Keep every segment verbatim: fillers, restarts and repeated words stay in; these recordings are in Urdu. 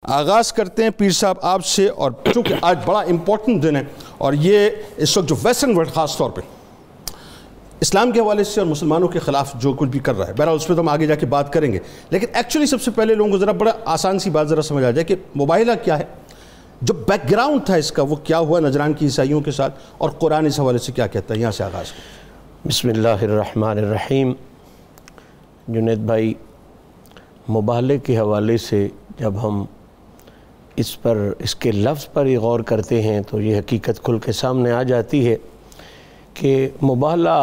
آغاز کرتے ہیں پیر صاحب آپ سے، اور چونکہ آج بڑا امپورٹنٹ دن ہے اور یہ اس وقت جو ویسٹرن ورلڈ خاص طور پہ اسلام کے حوالے سے اور مسلمانوں کے خلاف جو کچھ بھی کر رہا ہے، بہرحال اس پہ تو ہم آگے جا کے بات کریں گے، لیکن ایکچولی سب سے پہلے لوگوں کو ذرا بڑا آسان سی بات ذرا سمجھ آ جائے کہ مباحلہ کیا ہے، جو بیک گراؤنڈ تھا اس کا وہ کیا ہوا نجران کی عیسائیوں کے ساتھ، اور قرآن اس حوالے سے کیا کہتا ہے، یہاں سے آغاز کریں۔ بسم اللہ الرحمن الرحیم۔ جنید بھائی، مباحلے کے حوالے سے جب ہم اس پر اس کے لفظ پر ہی غور کرتے ہیں تو یہ حقیقت کھل کے سامنے آ جاتی ہے کہ مباحلہ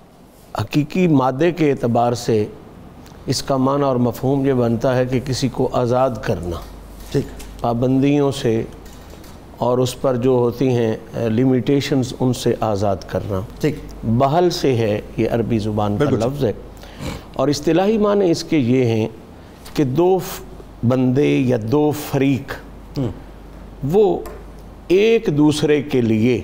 حقیقی مادے کے اعتبار سے اس کا معنی اور مفہوم یہ بنتا ہے کہ کسی کو آزاد کرنا، ٹھیک، پابندیوں سے اور اس پر جو ہوتی ہیں لیمیٹیشنز ان سے آزاد کرنا، ٹھیک، بحل سے ہے، یہ عربی زبان کا لفظ ہے، اور اصطلاحی معنی اس کے یہ ہیں کہ دو بندے یا دو فریق وہ ایک دوسرے کے لیے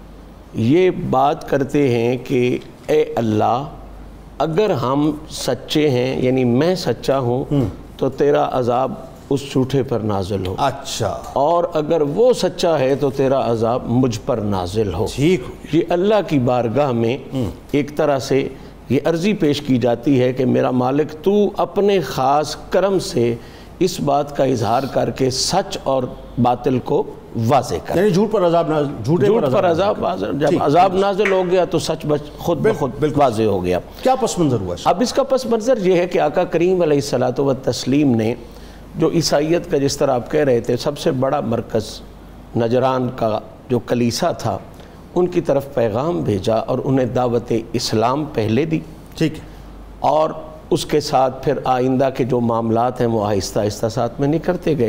یہ بات کرتے ہیں کہ اے اللہ، اگر ہم سچے ہیں، یعنی میں سچا ہوں تو تیرا عذاب اس جھوٹے پر نازل ہو، اچھا، اور اگر وہ سچا ہے تو تیرا عذاب مجھ پر نازل ہو۔ ٹھیک، یہ اللہ کی بارگاہ میں ایک طرح سے یہ عرضی پیش کی جاتی ہے کہ میرا مالک تو اپنے خاص کرم سے اس بات کا اظہار کر کے سچ اور باطل کو واضح کر، یعنی جھوٹ پر عذاب نازل، جھوٹے جھوٹ پر عذاب، جب عذاب نازل ہو گیا تو سچ بچ خود بخود واضح ہو گیا۔ کیا پس منظر ہوا؟ اب اس کا پس منظر یہ ہے کہ آقا کریم علیہ الصلوۃ والتسلیم نے جو عیسائیت کا، جس طرح آپ کہہ رہے تھے، سب سے بڑا مرکز نجران کا جو کلیسا تھا، ان کی طرف پیغام بھیجا اور انہیں دعوت اسلام پہلے دی، ٹھیک، اور اس کے ساتھ پھر آئندہ کے جو معاملات ہیں وہ آہستہ آہستہ ساتھ میں نکلتے گئے۔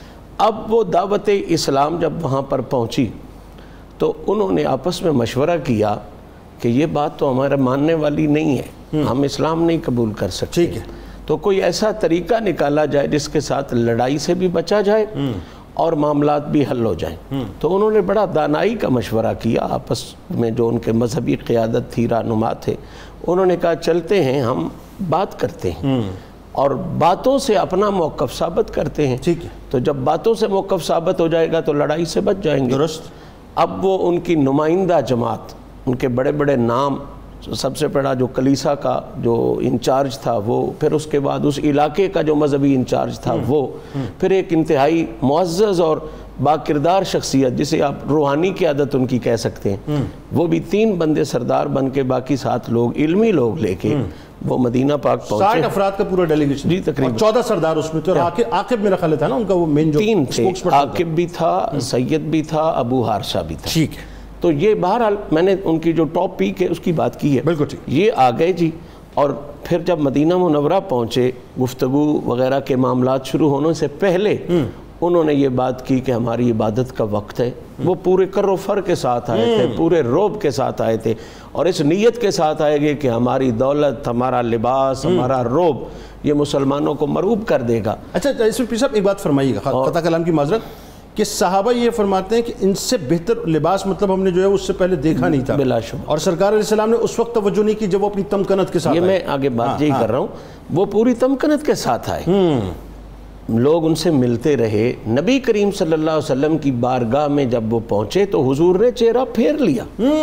اب وہ دعوت اسلام جب وہاں پر پہنچی تو انہوں نے آپس میں مشورہ کیا کہ یہ بات تو ہمارے ماننے والی نہیں ہے، ہم اسلام نہیں قبول کر سکتے، ٹھیک ہے، تو کوئی ایسا طریقہ نکالا جائے جس کے ساتھ لڑائی سے بھی بچا جائے اور معاملات بھی حل ہو جائیں۔ تو انہوں نے بڑا دانائی کا مشورہ کیا آپس میں، جو ان کے مذہبی قیادت تھی، رہنما تھے، انہوں نے کہا چلتے ہیں ہم بات کرتے ہیں اور باتوں سے اپنا موقف ثابت کرتے ہیں، ٹھیک ہے، تو جب باتوں سے موقف ثابت ہو جائے گا تو لڑائی سے بچ جائیں گے۔ درست۔ اب وہ ان کی نمائندہ جماعت، ان کے بڑے بڑے نام، سب سے بڑا جو کلیسا کا جو انچارج تھا وہ، پھر اس کے بعد اس علاقے کا جو مذہبی انچارج تھا وہ، پھر ایک انتہائی معزز اور باکردار شخصیت جسے آپ روحانی قیادت ان کی کہہ سکتے ہیں، وہ بھی تین بندے سردار بن کے، باقی سات لوگ علمی لوگ لے کے وہ مدینہ پاک پہنچے۔ ساٹھ افراد کا پورا ڈیلیگیشن، جی تقریباً چودہ سردار اس میں تھے، اور عاقب میرا خیال تھا نا ان کا وہ مین جو تین تھے، عاقب بھی تھا، سید بھی تھا، ابو حارثہ بھی تھا، ٹھیک ہے۔ تو یہ بہرحال میں نے ان کی جو ٹاپ پیک ہے اس کی بات کی ہے، بالکل ٹھیک۔ یہ آ گئے جی، اور پھر جب مدینہ منورہ پہنچے، گفتگو وغیرہ کے معاملات شروع ہونے سے پہلے انہوں نے یہ بات کی کہ ہماری عبادت کا وقت ہے۔ وہ پورے کر و فر کے ساتھ آئے تھے، پورے روب کے ساتھ آئے تھے، اور اس نیت کے ساتھ آئے گے کہ ہماری دولت، ہمارا لباس، ہمارا روب یہ مسلمانوں کو مرعوب کر دے گا۔ اچھا، اس میں پیر صاحب ایک بات فرمائیے گا، قطع کلام کی معذرت، کہ صحابہ یہ فرماتے ہیں کہ ان سے بہتر لباس مطلب ہم نے جو ہے اس سے پہلے دیکھا نہیں تھا، بلا شبہ، اور سرکار علیہ السلام نے اس وقت توجہ نہیں کی جب وہ اپنی تمکنت کے ساتھ یہ میں آگے بات یہی کر رہا ہوں، وہ پوری تمکنت کے ساتھ آئے، لوگ ان سے ملتے رہے۔ نبی کریم صلی اللہ علیہ وسلم کی بارگاہ میں جب وہ پہنچے تو حضور نے چہرہ پھیر لیا۔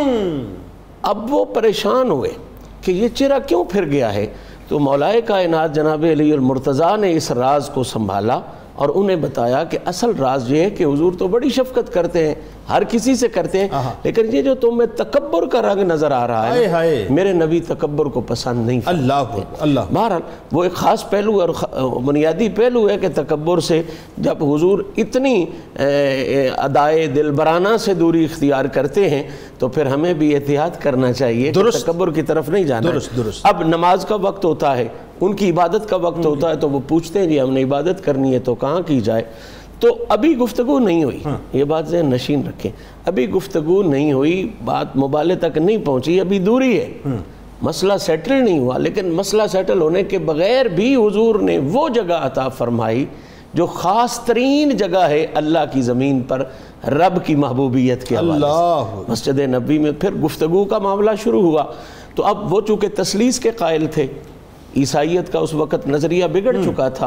اب وہ پریشان ہوئے کہ یہ چہرہ کیوں پھر گیا ہے، تو مولائے کائنات جناب علی المرتضیٰ نے اس راز کو سنبھالا اور انہیں بتایا کہ اصل راز یہ ہے کہ حضور تو بڑی شفقت کرتے ہیں، ہر کسی سے کرتے ہیں، لیکن یہ جو تمہیں تکبر کا رنگ نظر آ رہا ہے، میرے نبی تکبر کو پسند نہیں کرتے۔ اللہ اللہ، بہرحال وہ ایک خاص پہلو اور بنیادی پہلو ہے کہ تکبر سے جب حضور اتنی ادائے دلبرانہ سے دوری اختیار کرتے ہیں تو پھر ہمیں بھی احتیاط کرنا چاہیے کہ تکبر کی طرف نہیں جانا ہے۔ اب نماز کا وقت ہوتا ہے، ان کی عبادت کا وقت ہوتا ہے، تو وہ پوچھتے ہیں جی ہم نے عبادت کرنی ہے تو کہاں کی جائے؟ تو ابھی گفتگو نہیں ہوئی، یہ بات ذہن نشین رکھیں، ابھی گفتگو نہیں ہوئی، بات مبالغے تک نہیں پہنچی، ابھی دوری ہے، مسئلہ سیٹل نہیں ہوا، لیکن مسئلہ سیٹل ہونے کے بغیر بھی حضور نے وہ جگہ عطا فرمائی جو خاص ترین جگہ ہے اللہ کی زمین پر رب کی محبوبیت کے حوالے سے، مسجد نبوی میں۔ پھر گفتگو کا معاملہ شروع ہوا، تو اب وہ چونکہ تثلیث کے قائل تھے، عیسائیت کا اس وقت نظریہ بگڑ چکا تھا،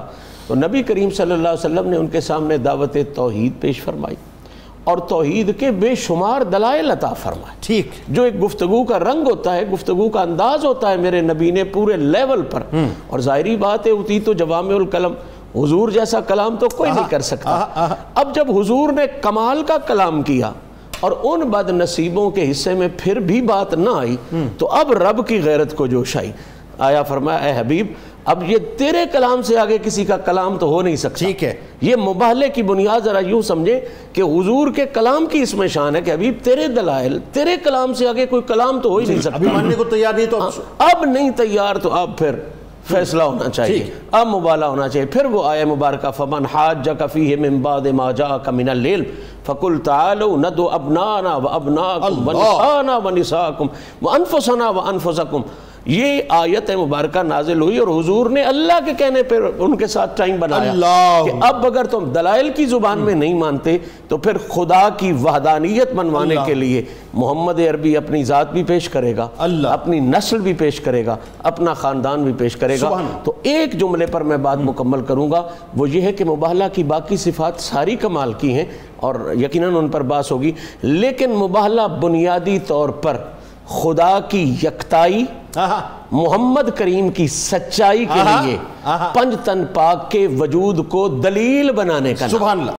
تو نبی کریم صلی اللہ علیہ وسلم نے ان کے سامنے دعوت توحید پیش فرمائی اور توحید کے بے شمار دلائل عطا فرمائے. ٹھیک. جو ایک گفتگو کا رنگ ہوتا ہے، گفتگو کا انداز ہوتا ہے، میرے نبی نے پورے لیول پر. اور ظاہری بات ہے اتی تو جوامع الکلم، حضور جیسا کلام تو کوئی نہیں کر سکتا. اب جب حضور نے کمال کا کلام کیا اور ان بد نصیبوں کے حصے میں پھر بھی بات نہ آئی تو اب رب کی غیرت کو جوش آئی. آیا فرمایا اے حبیب اب یہ تیرے کلام سے آگے کسی کا کلام تو ہو نہیں سکتا. ٹھیک ہے. یہ مباہلے کی بنیاد ذرا یوں سمجھے کہ حضور کے کلام کی اس میں شان ہے کہ حبیب تیرے دلائل، تیرے کلام سے آگے کوئی کلام تو ہو ہی نہیں سکتا. ابھی ماننے کو تیار نہیں تو اب نہیں تیار تو اب پھر فیصلہ ہونا چاہیے، اب مبالہ ہونا چاہیے. پھر وہ آیہ مبارکہ فمن حاجک فیہ من بعد ما جاءک من العلم فقل تعالوا ندعو ابناءنا وابناءکم ونساءنا ونساءکم وانفسنا وانفسکم. یہ آیت مبارکہ نازل ہوئی اور حضور نے اللہ کے کہنے پر ان کے ساتھ ٹائم بنایا کہ اب اگر تم دلائل کی زبان میں نہیں مانتے تو پھر خدا کی وحدانیت منوانے کے لیے محمد عربی اپنی ذات بھی پیش کرے گا، اپنی نسل بھی پیش کرے گا، اپنا خاندان بھی پیش کرے گا. تو ایک جملے پر میں بات مکمل کروں گا، وہ یہ ہے کہ مباہلہ کی باقی صفات ساری کمال کی ہیں اور یقیناً ان پر بات ہوگی، لیکن مباہلہ بنیادی طور پر خدا کی یکتائی، محمد کریم کی سچائی کے لیے پنج تن پاک کے وجود کو دلیل بنانے کا. سبحان اللہ.